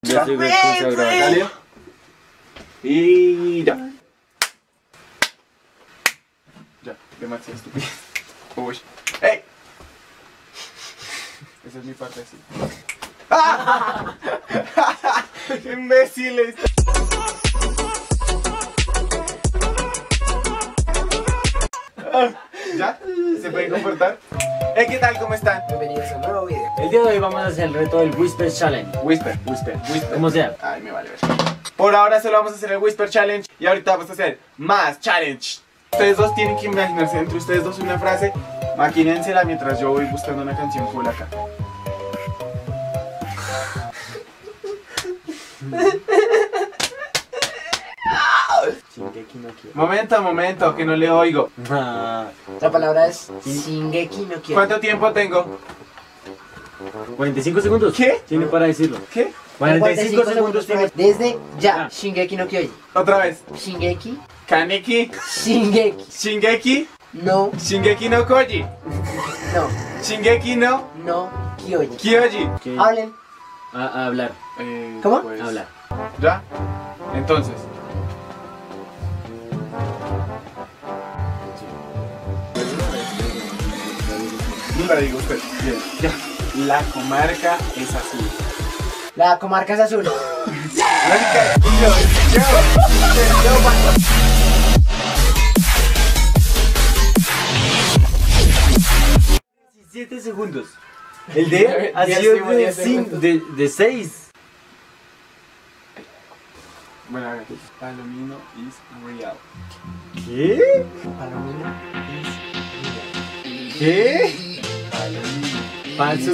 Ya estoy consagrado. Dale. Y ya. Ya, demasiado estúpido. Uy. ¡Ey! Esa es mi parte así. ¡Ah! ¡Imbéciles! ¿Ya? ¿Se pueden comportar? ¿Qué tal? ¿Cómo están? Bienvenidos a un nuevo video. El día de hoy vamos a hacer el reto del Whisper Challenge. Whisper. ¿Cómo sea? Ay, me vale ver. Por ahora solo vamos a hacer el Whisper Challenge y ahorita vamos a hacer más challenge. Ustedes dos tienen que imaginarse entre ustedes dos una frase. Maquínensela mientras yo voy buscando una canción cool acá. Shingeki no Kyojin. Momento, que no le oigo. La palabra es Shingeki no Kyojin. ¿Cuánto tiempo tengo? 45 segundos. ¿Qué? Tiene para decirlo. ¿Qué? 45 segundos tiene. Desde ya, Ah. Shingeki no Kyojin. Otra vez. Shingeki, Kaneki. Shingeki, Shingeki. no, Shingeki no Koji. no, Shingeki no Kyojin. Kyoji. ¿Qué? Hablen. A hablar. ¿Cómo? Pues, Hablar. ¿Ya? Entonces. No la digo usted. Bien, ya. La comarca es azul. La comarca es azul. Blanca, yo. 17 segundos. El de ha sido de 6. Bueno, a ver. Palomino is real. ¿Qué? Palomino ¿Qué? Palomino. Falso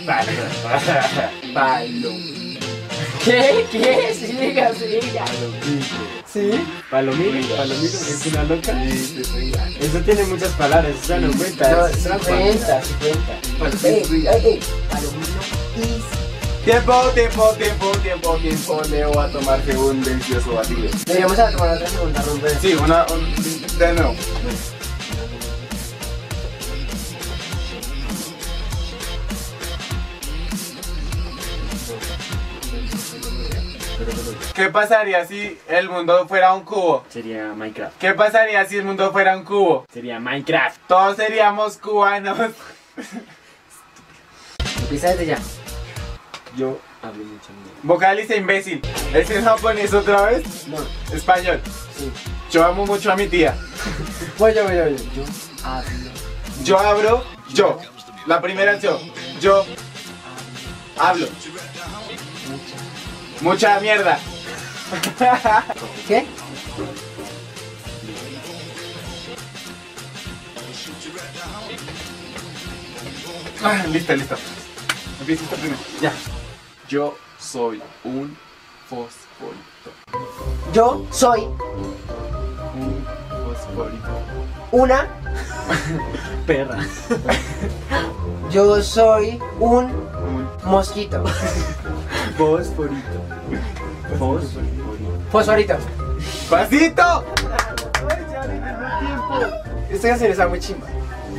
Palomino. ¿Qué? Siga. ¿Sí? Palomino es una loca. Eso tiene muchas palabras, eso no cuenta. No, es trampa. 50. Ey. Palomino is. Tiempo. Leo a tomarse un delicioso batido. Deberíamos a tomar otra segunda ronda. Sí, de nuevo. ¿Qué pasaría si el mundo fuera un cubo? Sería Minecraft. ¿Qué pasaría si el mundo fuera un cubo? Sería Minecraft. Todos seríamos cubanos. Empieza desde ya. Yo hablo mucho inglés. Vocaliza imbécil. ¿Es en japonés otra vez? No. Español. Sí. Yo amo mucho a mi tía. Voy yo. Yo hablo. Yo abro. Yo. La primera es yo. Yo hablo. Mucha mierda. ¿Qué? Listo. Empieza esta primero. Ya. Yo soy un fosforito. Yo soy Un fosforito. una. Perra. Yo soy un Un mosquito. Fosforito. Fosforito. ¡Pasito! Esta canción está muy chimba.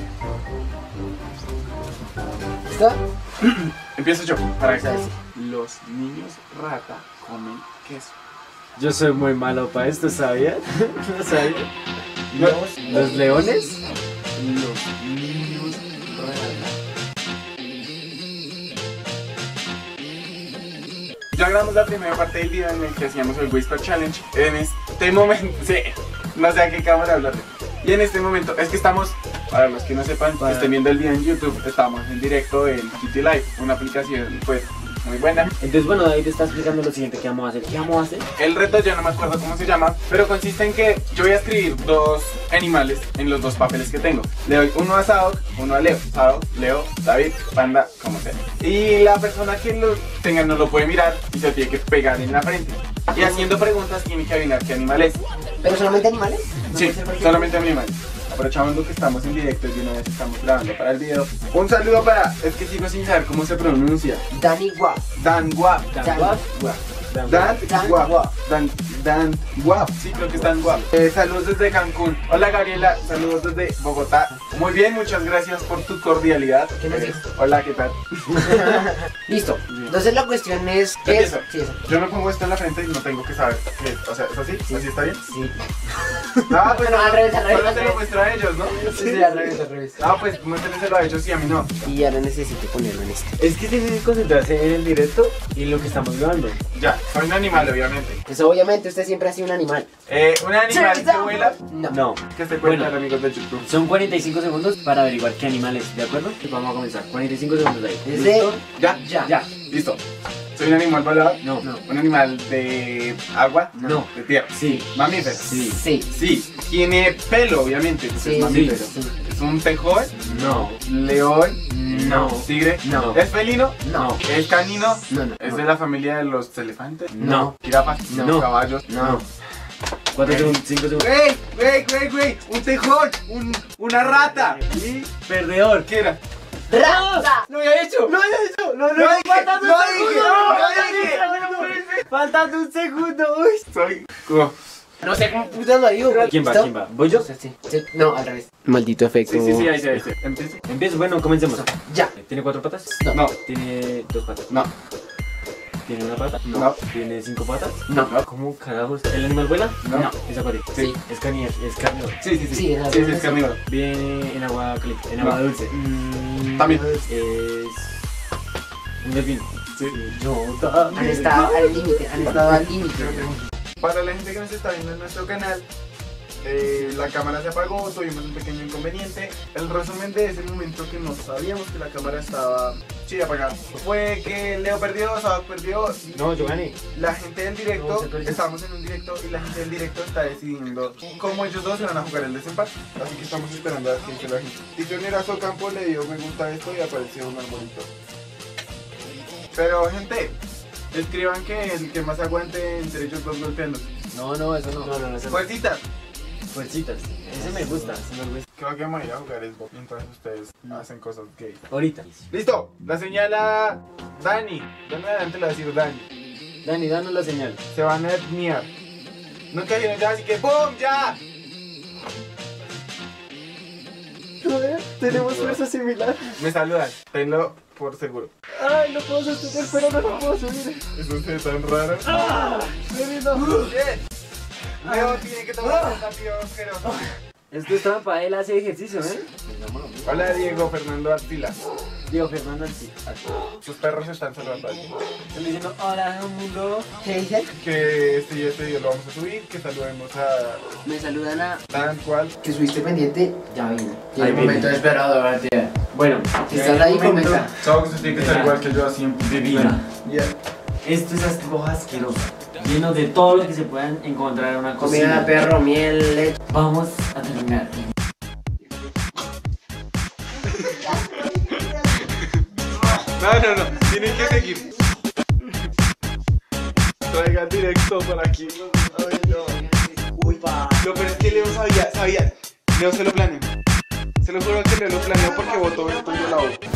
¿Listo? Empiezo yo. Para que sabes. Los niños rata comen queso. Yo soy muy malo para esto, ¿sabían? ¿No sabían? ¿Los leones? Los niños rata. Ya grabamos la primera parte del video en el que hacíamos el Whisper Challenge. En este momento, sí, no sé a qué cámara hablarle. Y en este momento, es que estamos, para los que no sepan, que estén viendo el video en YouTube, estamos en directo en Kitty Live, una aplicación pues muy buena. Entonces, bueno, David está explicando lo siguiente que vamos a hacer. ¿Qué vamos a hacer? El reto yo no me acuerdo cómo se llama, pero consiste en que yo voy a escribir dos animales en los dos papeles que tengo. Le doy uno a Sadok, uno a Leo. Sadok, Leo, David, Panda, como sea. Y la persona que lo tenga no lo puede mirar y se lo tiene que pegar en la frente. Y haciendo preguntas tiene que adivinar qué animal es. ¿Pero solamente animales? ¿No Sí, puede ser cualquier solamente animales. Aprovechando que estamos en directo y de una vez estamos grabando para el video. Un saludo para, es que sigo sin saber cómo se pronuncia. Danny Guap. Dan Guap. Dan Guap. Dan Guap. Sí, creo que es Dan Guap. Saludos desde Cancún. Hola Gabriela, saludos desde Bogotá. Muy bien, muchas gracias por tu cordialidad. ¿Qué nos dices? Hola, ¿qué tal? Listo. Entonces la cuestión es... Empiezo. Sí, eso. Yo me pongo esto en la frente y no tengo que saber qué es. O sea, ¿es así? Sí. ¿Así está bien? Sí. Ah, pues No, al revés, al revés, solo al te lo revés. muestro a ellos, ¿no? Sí, al revés, al revés. Ah, pues muéstrenselo a ellos y a mí no. Y ahora necesito ponerlo en este. Es que tienen que concentrarse en el directo y en lo que estamos grabando. Ya, soy un animal, obviamente. Pues obviamente usted siempre ha sido un animal. Un animal que vuela. No. No. Que se cuentan, Bueno. amigos de YouTube. Son 45 segundos para averiguar qué animal es, ¿de acuerdo? Vamos a comenzar. 45 segundos ahí. Desde... ¿Listo? Ya, Ya. listo. Soy un animal volador. No. No. Un animal de agua. No. De tierra. Sí. Mamífero. Sí. Sí. Sí. Tiene pelo, obviamente. Pues Sí, es mamífero. sí. Es un tejón. No. León. No. Tigre. No. Es felino. No. Es canino. No, no. Es de la familia de los elefantes. No. Jirafas. No. Caballos. No. 4 segundos, 5 segundos. Güey. Un tejón. Una rata. Y perdedor. ¿Qué era? ¡Rata! ¡Lo había hecho! ¡No he hecho! ¡No, ¡Lo dije! faltando ¡Lo un dije! segundo! ¡Lo dije! ¡Faltando un segundo! ¡Uy! Soy... No sé cómo putas lo digo. ¿Quién va? ¿Listo? ¿Quién va? ¿Voy yo? Sí. No, al revés. Maldito efecto. Sí, ahí se dice. Empiezo. Empiezo. Bueno, comencemos. Ya. ¿Tiene 4 patas? No. ¿Tiene 2 patas? No. ¿Tiene una pata? No. ¿Tiene 5 patas? No. ¿Cómo carajos? ¿El animal vuela? No. ¿Es acuático? Sí. ¿Es carnívoro? Sí. Sí, es Sí, es carnívoro. ¿Viene en agua caliente? ¿En No. agua dulce? También. Es... un delfín. Sí. Yo Han estado al límite, han estado al límite. Para la gente que nos está viendo en nuestro canal, la cámara se apagó, tuvimos un pequeño inconveniente. El resumen de ese momento que no sabíamos que la cámara estaba apagada fue que Leo perdió, Sabac perdió. No, yo gané. La gente del No, directo, se perdió. estábamos en un directo y la gente del directo está decidiendo cómo ellos dos se van a jugar el desempate. Así que estamos esperando a ver quién se la gente. Y Tionerazo Campo le dio me gusta a esto y apareció un arbolito. Pero gente, escriban que el que más aguante entre ellos dos golpeándose. No, eso no. No, eso no. Fuercitas. Fuercitas. Ese me gusta, Creo que vamos a ir a jugar Xbox mientras ustedes hacen cosas gay. Ahorita. ¡Listo! La señala Dani. De en adelante le va a decir Dani. Dani, danos la señal. Se van a etniar. Nunca vienen ya, así que ¡BOOM! ¡Ya! Tenemos fuerza similar. Me saludan, tenlo por seguro. Ay, no puedo sostener, pero no lo puedo subir. Eso se ve tan raro. Bien. Leo tiene que tomar un rápido asqueroso. Esto es trampa, él hace ejercicio, ¿eh? Hola Diego Fernando Artila. Diego Fernando, sí. Sus perros están saludando a alguien. Están diciendo, hola, mundo. ¿Qué dicen? Que este video lo vamos a subir, que saludemos a Me saludan a... tal cual. Que subiste pendiente, ya vine. Tiene Ahí un viene. momento esperado, ¿verdad? Bueno, Si estás ahí, comenta. Chao, que usted tiene que estar igual que yo así en divina. Yeah. Esto es algo asqueroso. Lleno de todo lo que se puedan encontrar en una Comida cocina. de perro, miel, leche. Vamos a terminar. No, tienen que seguir. Traigan directo por aquí. Ay, no. Uy, pa. Lo peor es que Leo sabía. Leo se lo planeó. Se lo juro que Leo lo planeó porque votó esto y yo la voto.